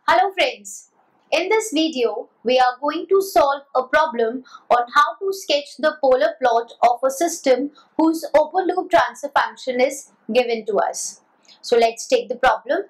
Hello friends, in this video we are going to solve a problem on how to sketch the polar plot of a system whose open loop transfer function is given to us. So let's take the problem.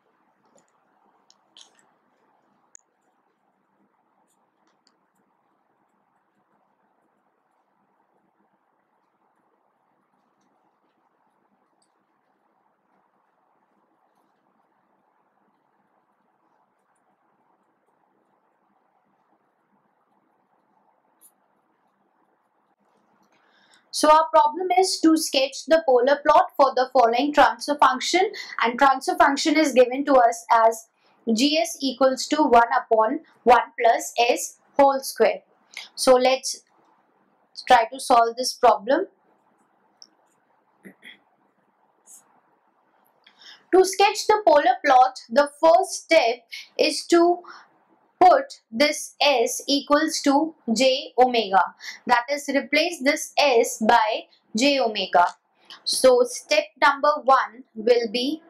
So our problem is to sketch the polar plot for the following transfer function, and transfer function is given to us as gs equals to 1 upon 1 plus s whole square. So let's try to solve this problem. To sketch the polar plot, the first step is to put this s equals to j omega. That is, replace this s by j omega. So step number 1 will be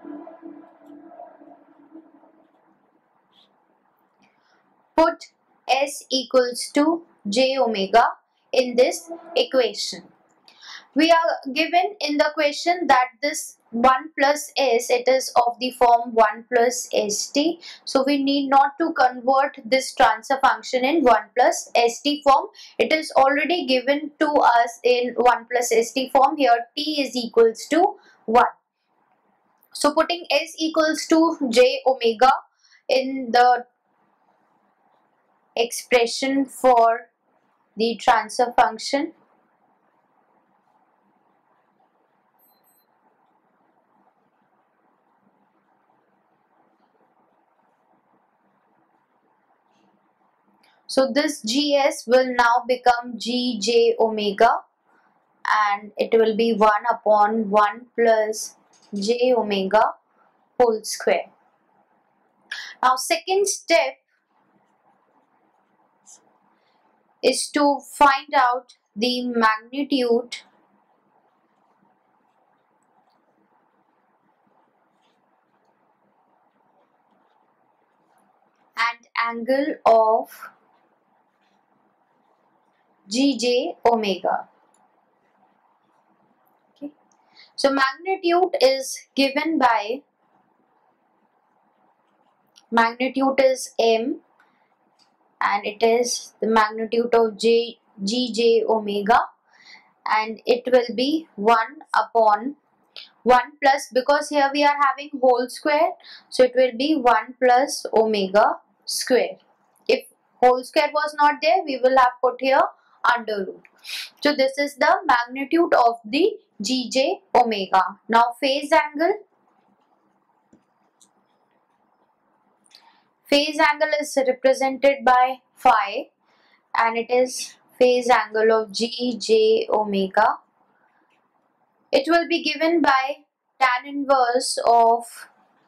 put s equals to j omega in this equation. We are given in the question that this 1 plus s, it is of the form 1 plus st. So we need not to convert this transfer function in 1 plus st form. It is already given to us in 1 plus st form. Here t is equals to 1. So putting s equals to j omega in the expression for the transfer function, so this gs will now become gj omega, and it will be 1 upon 1 plus j omega whole square. Now second step is to find out the magnitude and angle of gj omega. Okay. So magnitude is given by, magnitude is m, and it is the magnitude of gj omega, and it will be 1 upon 1 plus, because here we are having whole square, so it will be 1 plus omega square. If whole square was not there, we will have put here under root. So this is the magnitude of the gj omega. Now phase angle. Phase angle is represented by phi, and it is phase angle of gj omega. It will be given by tan inverse of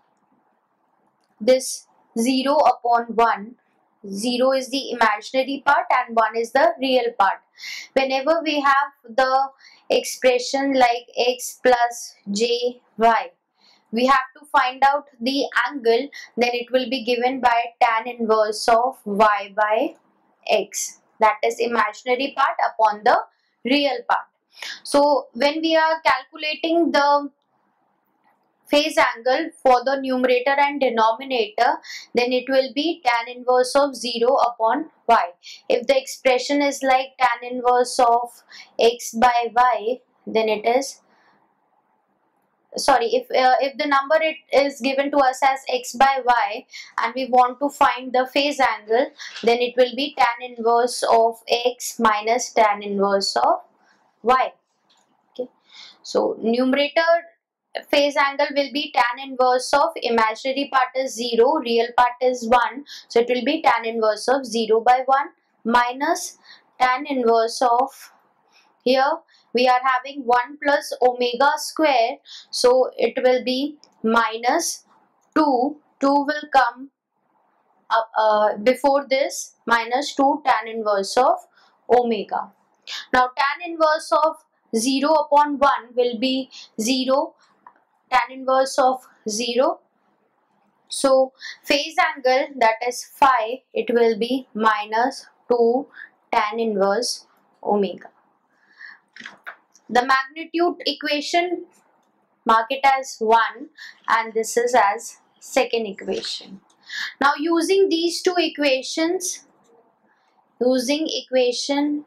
this 0 upon 1. 0 is the imaginary part and 1 is the real part. Whenever we have the expression like x plus j y, we have to find out the angle, then it will be given by tan inverse of y by x. That is imaginary part upon the real part. So when we are calculating the phase angle for the numerator and denominator, then it will be tan inverse of 0 upon y. If the expression is like tan inverse of x by y, then it is, sorry, if the number it is given to us as x by y and we want to find the phase angle, then it will be tan inverse of x minus tan inverse of y. Okay, so numerator phase angle will be tan inverse of, imaginary part is 0, real part is 1, so it will be tan inverse of 0 by 1 minus tan inverse of, here we are having 1 plus omega square, so it will be minus 2. 2 will come up before this, minus 2 tan inverse of omega. Now tan inverse of 0 upon 1 will be 0, tan inverse of 0. So phase angle, that is phi, it will be minus 2 tan inverse omega. The magnitude equation, mark it as 1 and this is as second equation. Now using these two equations, using equation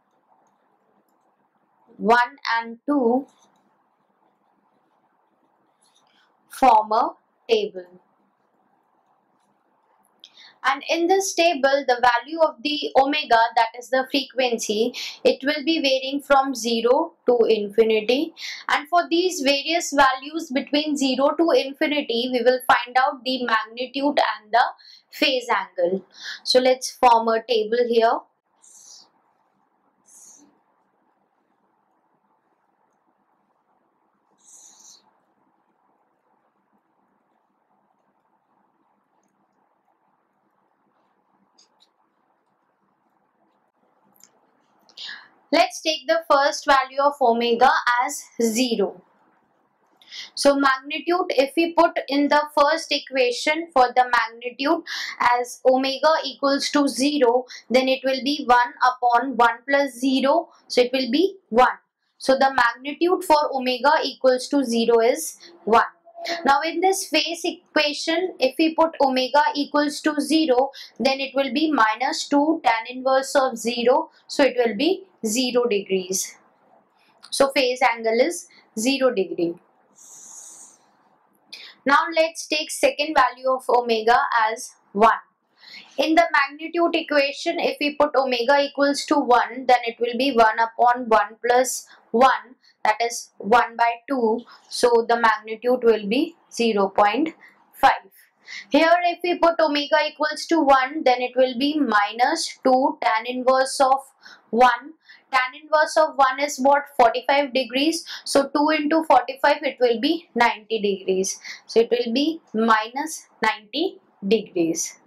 1 and 2 form a table. And in this table, the value of the omega, that is the frequency, it will be varying from 0 to infinity. And for these various values between 0 to infinity, we will find out the magnitude and the phase angle. So let's form a table here. Let's take the first value of omega as 0. So magnitude, if we put in the first equation for the magnitude as omega equals to 0, then it will be 1 upon 1 plus 0. So it will be 1. So the magnitude for omega equals to 0 is 1. Now in this phase equation, if we put omega equals to 0, then it will be minus 2 tan inverse of 0. So it will be 0 degrees. So phase angle is 0 degree. Now let's take second value of omega as 1. In the magnitude equation, if we put omega equals to 1, then it will be 1 upon 1 plus 1, that is 1 by 2. So the magnitude will be 0.5. Here if we put omega equals to 1, then it will be minus 2 tan inverse of 1. Tan inverse of 1 is what? 45 degrees. So 2 into 45, it will be 90 degrees. So it will be minus 90 degrees.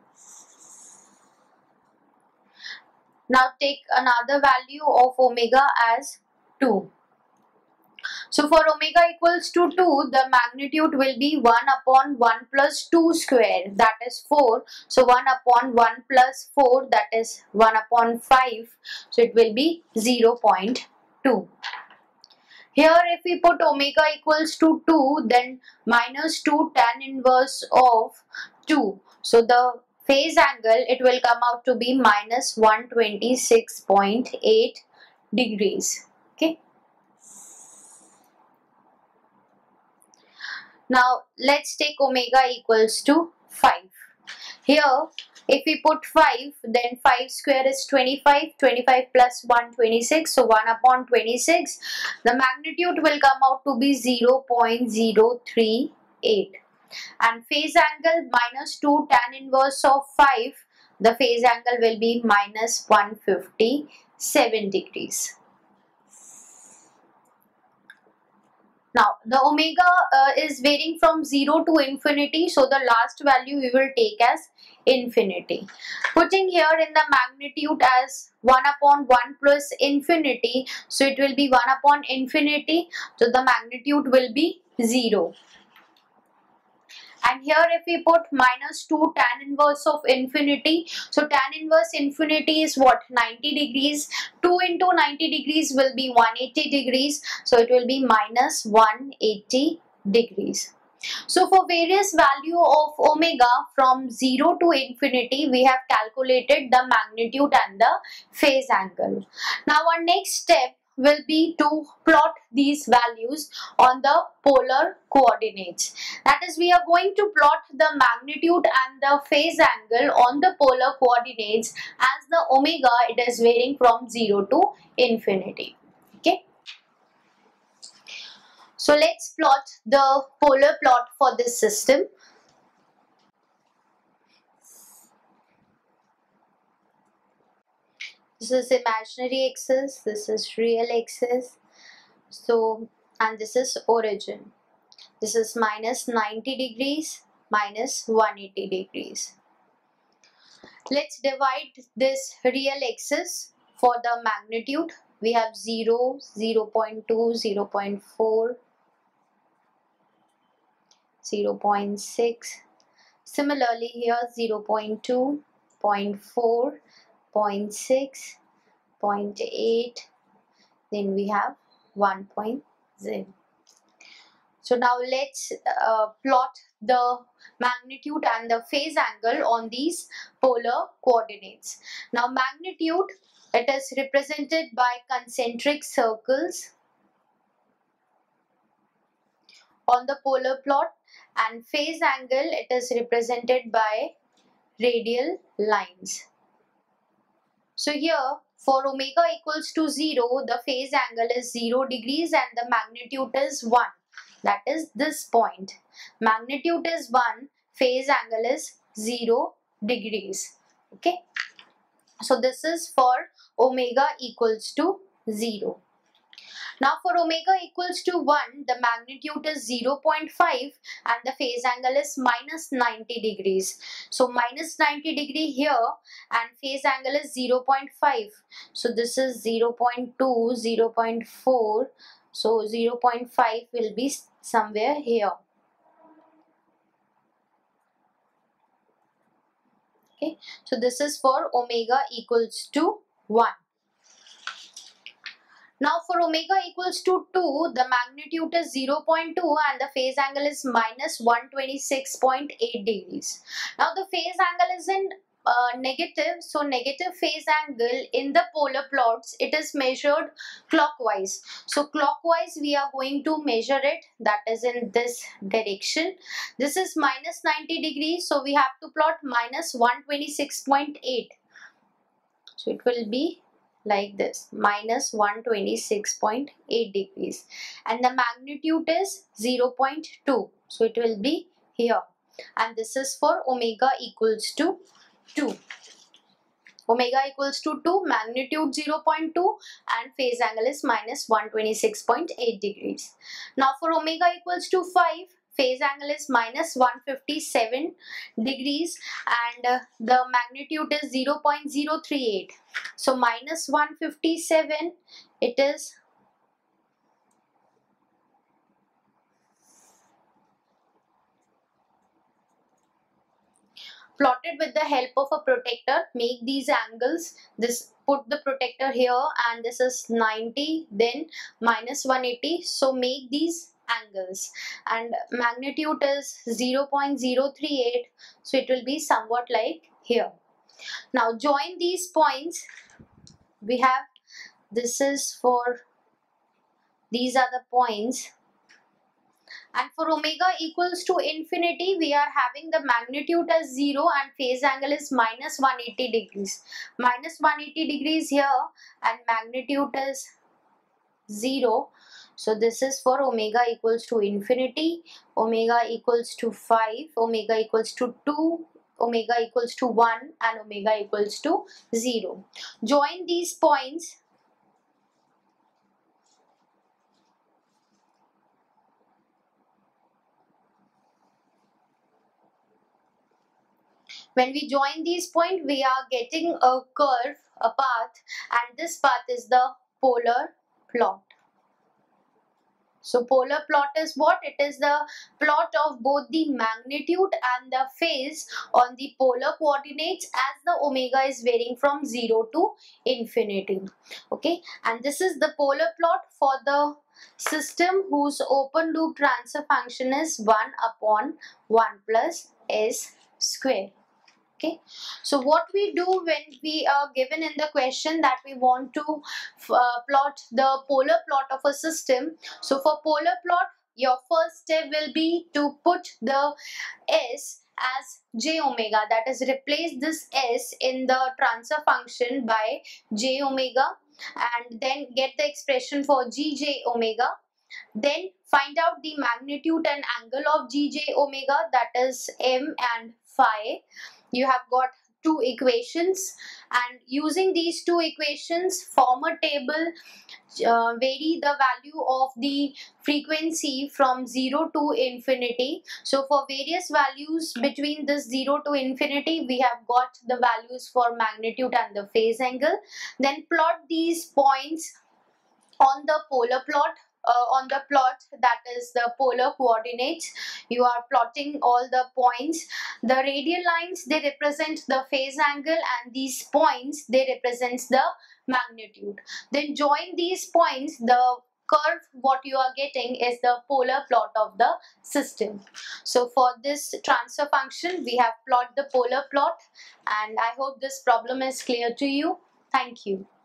Now take another value of omega as 2. So for omega equals to 2, the magnitude will be 1 upon 1 plus 2 square, that is 4. So 1 upon 1 plus 4, that is 1 upon 5. So it will be 0.2. Here if we put omega equals to 2, then minus 2 tan inverse of 2. So the phase angle, it will come out to be minus 126.8 degrees. Okay. Now let's take omega equals to 5. Here if we put 5, then 5 square is 25, 25 plus 1, 26, so 1 upon 26, the magnitude will come out to be 0.038. And phase angle minus 2 tan inverse of 5, the phase angle will be minus 157 degrees. Now the omega is varying from 0 to infinity, so the last value we will take as infinity. Putting here in the magnitude as 1 upon 1 plus infinity, so it will be 1 upon infinity, so the magnitude will be 0. And here if we put minus 2 tan inverse of infinity, so tan inverse infinity is what? 90 degrees. 2 into 90 degrees will be 180 degrees. So it will be minus 180 degrees. So for various value of omega from 0 to infinity, we have calculated the magnitude and the phase angle. Now our next step will be to plot these values on the polar coordinates. That is, we are going to plot the magnitude and the phase angle on the polar coordinates as the omega, it is varying from 0 to infinity. Okay. So let's plot the polar plot for this system. This is imaginary axis, this is real axis. So, and this is origin. This is minus 90 degrees, minus 180 degrees. Let's divide this real axis for the magnitude. We have 0, 0.2, 0.4, 0.6, Similarly here 0.2, 0.4, 0.6, 0.8, then we have 1.0. So now let's plot the magnitude and the phase angle on these polar coordinates. Now magnitude, it is represented by concentric circles on the polar plot, and phase angle, it is represented by radial lines. So here for omega equals to 0, the phase angle is 0 degrees and the magnitude is 1. That is this point. Magnitude is 1, phase angle is 0 degrees. Okay. So this is for omega equals to 0. Now for omega equals to 1, the magnitude is 0.5 and the phase angle is minus 90 degrees. So minus 90 degree here and phase angle is 0.5. So this is 0.2, 0.4. So 0.5 will be somewhere here. Okay. So this is for omega equals to 1. Now for omega equals to 2, the magnitude is 0.2 and the phase angle is minus 126.8 degrees. Now the phase angle is in negative, so negative phase angle in the polar plots, it is measured clockwise. So clockwise we are going to measure it, that is in this direction. This is minus 90 degrees, so we have to plot minus 126.8. So it will be like this, minus 126.8 degrees, and the magnitude is 0.2, so it will be here, and this is for omega equals to 2. Omega equals to 2, magnitude 0.2 and phase angle is minus 126.8 degrees. Now for omega equals to 5, phase angle is minus 157 degrees and the magnitude is 0.038. So minus 157, it is plotted with the help of a protector. Make these angles, this, put the protector here and this is 90, then minus 180. So make these angles and magnitude is 0.038, so it will be somewhat like here. Now join these points. We have, this is for, these are the points, and for omega equals to infinity we are having the magnitude as 0 and phase angle is minus 180 degrees. Minus 180 degrees here and magnitude is 0. So this is for omega equals to infinity, omega equals to 5, omega equals to 2, omega equals to 1 and omega equals to 0. Join these points. When we join these points, we are getting a curve, a path, and this path is the polar plot. So polar plot is what? It is the plot of both the magnitude and the phase on the polar coordinates as the omega is varying from 0 to infinity. Okay, and this is the polar plot for the system whose open loop transfer function is 1 upon 1 plus s square. Okay, so what we do when we are given in the question that we want to plot the polar plot of a system. So for polar plot, your first step will be to put the s as j omega, that is replace this s in the transfer function by j omega and then get the expression for gj omega. Then find out the magnitude and angle of gj omega, that is m and phi. You have got two equations and using these two equations form a table, vary the value of the frequency from 0 to infinity. So for various values between this 0 to infinity we have got the values for magnitude and the phase angle. Then plot these points on the polar plot, on the plot that is the polar coordinates. You are plotting all the points The radial lines, they represent the phase angle, and these points, they represent the magnitude. Then join these points, the curve what you are getting is the polar plot of the system. So for this transfer function, we have plot the polar plot, and I hope this problem is clear to you. Thank you.